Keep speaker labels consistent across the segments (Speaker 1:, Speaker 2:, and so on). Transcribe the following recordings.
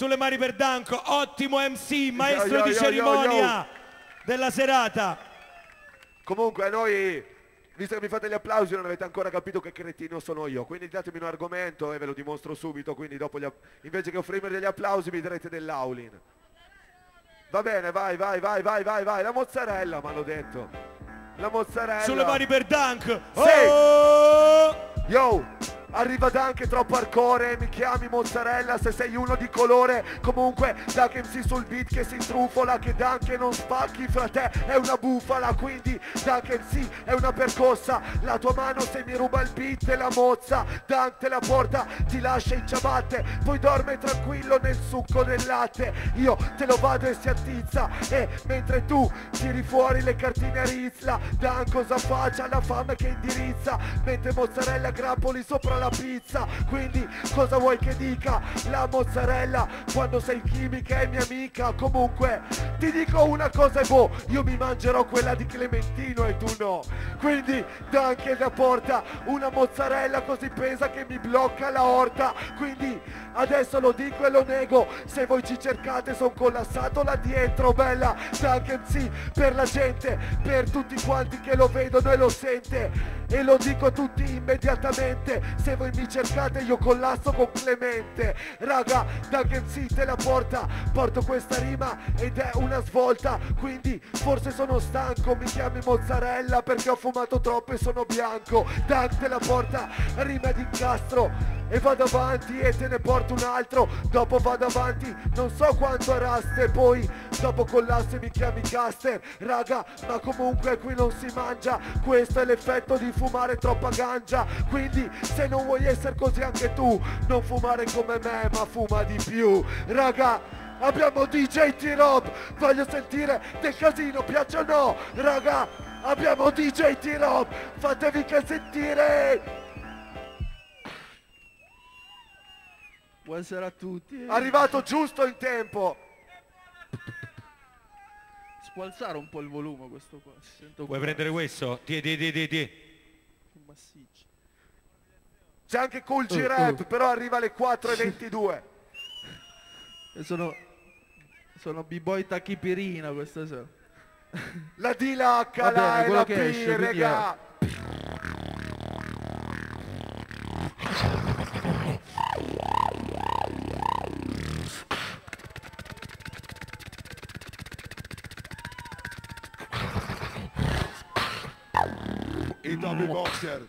Speaker 1: sulle mani per Danco, ottimo MC, maestro di cerimonia della serata.
Speaker 2: Comunque noi, visto che mi fate gli applausi, non avete ancora capito che cretino sono io, quindi datemi un argomento e ve lo dimostro subito, quindi dopo invece che offrirmi degli applausi mi darete dell'aulin. Va bene, vai, la mozzarella, mi hanno detto. La mozzarella.
Speaker 1: Sulle mani per Dunk.
Speaker 2: Oh! Yo! Arriva Dunk, è troppo hardcore, mi chiami mozzarella se sei uno di colore. Comunque Dunk MC sul beat che si intrufola, che Dunk non spacchi fra te è una bufala. Quindi Dunk MC è una percossa, la tua mano se mi ruba il beat te la mozza. Dunk te la porta, ti lascia in ciabatte, poi dorme tranquillo nel succo del latte. Io te lo vado e si attizza, e mentre tu tiri fuori le cartine a rizla, Dunk cosa faccia? La fame che indirizza, mentre mozzarella grappoli sopra la pizza. Quindi cosa vuoi che dica? La mozzarella quando sei chimica è mia amica. Comunque ti dico una cosa e boh, io mi mangerò quella di Clementino e tu no. Quindi Dunk è da porta una mozzarella così pesa che mi blocca la orta. Quindi adesso lo dico e lo nego, se voi ci cercate son collassato là dietro. Bella Dunk MC per la gente, per tutti quanti che lo vedono e lo sente, e lo dico a tutti immediatamente, se voi mi cercate io collasso con Clemente. Raga, Dunk MC te la porta, porto questa rima ed è una svolta. Quindi forse sono stanco, mi chiami mozzarella perché ho fumato troppo e sono bianco. Dunk te la porta, rima di incastro, e vado avanti e te ne porto un altro. Dopo vado avanti, non so quanto araste, poi dopo collasso e mi chiami caster. Raga, ma comunque qui non si mangia, questo è l'effetto di fumare troppa ganja. Quindi se non vuoi essere così anche tu, non fumare come me ma fuma di più. Raga, abbiamo DJ T-Rob, voglio sentire del casino, piace o no? Raga, abbiamo DJ T-Rob, fatevi che sentire.
Speaker 3: Buonasera a tutti.
Speaker 2: Arrivato giusto in tempo.
Speaker 3: Si può alzare un po' il volume questo qua?
Speaker 1: Vuoi prendere questo? Ti.
Speaker 3: Massiccio.
Speaker 2: C'è anche Cool G Rap, però arriva alle 4:22.
Speaker 3: Sono B-boy tachipirina questa sera.
Speaker 2: La D, la H, la E, la P, raga. I Tommy Boxer.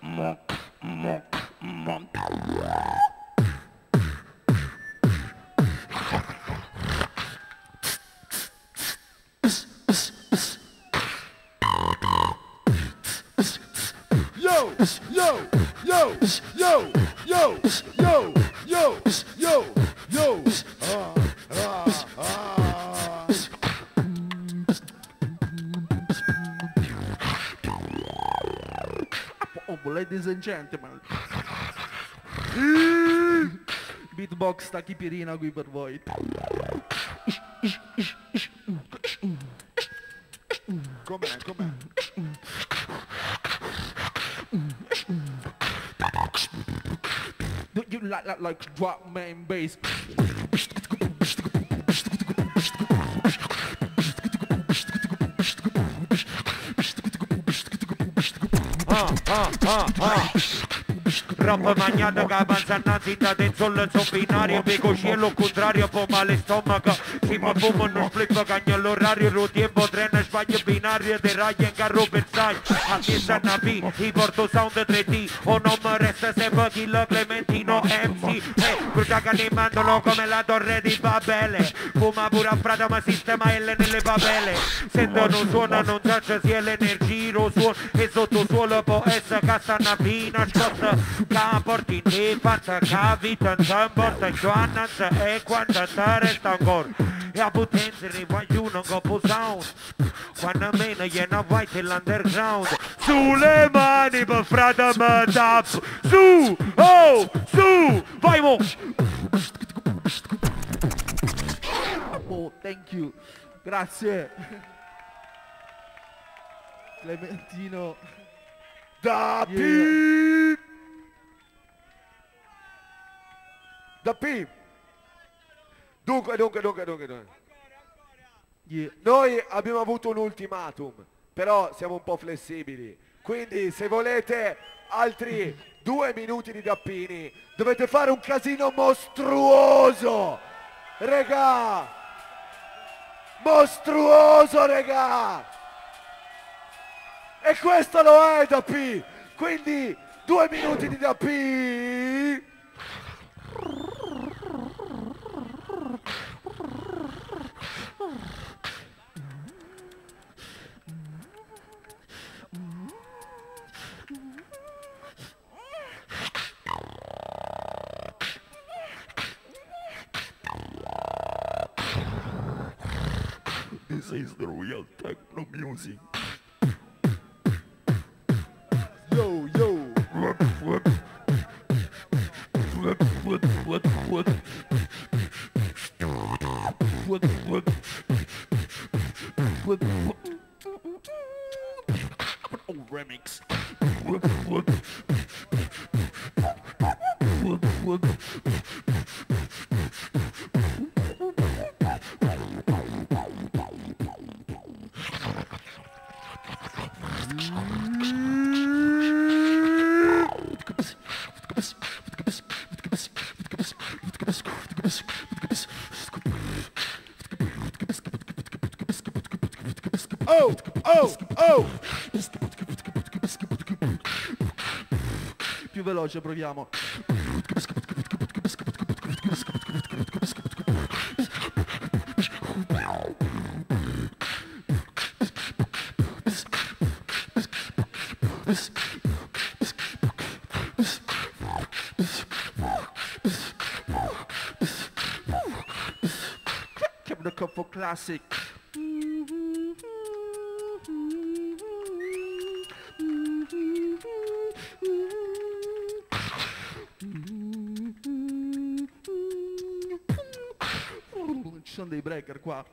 Speaker 2: Yo, yo, yo, yo, yo, yo, yo, yo, yo.
Speaker 3: Ladies and gentlemen, beatbox tachipirina qui per voi.
Speaker 2: Com'è?
Speaker 3: Do you like drop main bass?
Speaker 4: Roba magnata che avanza innanzi da sol binario, piego cielo contrario, poi male stomaco. Si ma fumo non flippo cagno l'orario, lo tempo treno sbaglio binario, di raglia in carro per sai. A chi stanno B, i porto sound 3D, o non mi resta sempre Kill Clementino MC. Crucia che animandolo come la torre di Babele, fuma pure a frata ma sistema L nelle papelle. Sento non suona, non so se è l'energia, lo suono, e sotto suolo può essere castana fina, scossa. Che porti in te, fatta che vita non si porta in giovanza e quando ti resta ancora. E a potenza ne voglio un copo sound, quando meno gliene vai dell'underground. Sulle mani per frate me tap, su, oh, su, vai mo.
Speaker 3: Oh, thank you, grazie. Clementino.
Speaker 2: Da P.
Speaker 3: Yeah.
Speaker 2: Da P. Dunque.
Speaker 3: Yeah.
Speaker 2: Noi abbiamo avuto un ultimatum, però siamo un po' flessibili. Quindi se volete altri 2 minuti di dappini, dovete fare un casino mostruoso. Regà! Mostruoso, regà! E questo lo è Dappi! Quindi 2 minuti di Dappi!
Speaker 5: This is the real techno music.
Speaker 2: Yo, yo!
Speaker 5: Remix.
Speaker 2: Oh, oh, oh!
Speaker 3: Più veloce, proviamo. Keep the cup for classic. Ci sono dei breaker qua.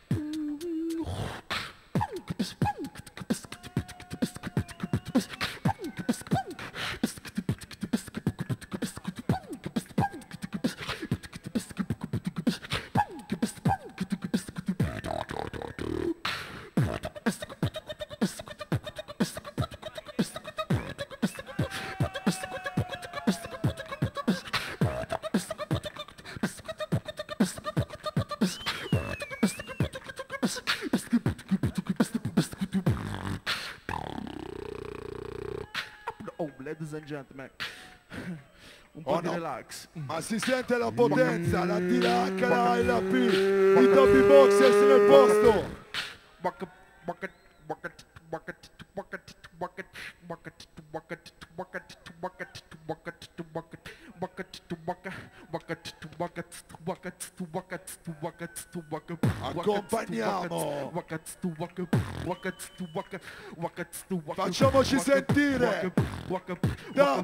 Speaker 3: Oh, ladies and gentlemen. Un po'
Speaker 2: Oh,
Speaker 3: di
Speaker 2: no.
Speaker 3: relax.
Speaker 2: Ma si sente la potenza, la tiracca e la P, i Dopey Boxers nel posto.
Speaker 3: Bucket, bucket, bucket, bucket, bucket, bucket, bucket, bucket, bucket, bucket, bucket, bucket, bucket, bucket, bucket, bucket, bucket, bucket, bucket, bucket.
Speaker 2: Accompagniamo.
Speaker 3: Bucket.
Speaker 2: Facciamoci sentire. Da.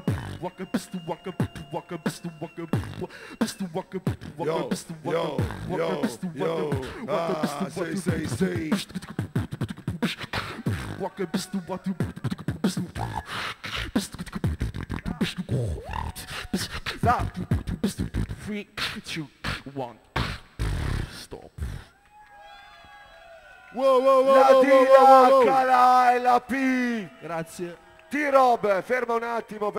Speaker 2: Yo, yo, yo, yo. Ah, sei. Stop.
Speaker 3: 3, 2, 1. Stop.
Speaker 2: La tiracca e la P.
Speaker 3: Grazie.
Speaker 2: T-Rob, ferma un attimo.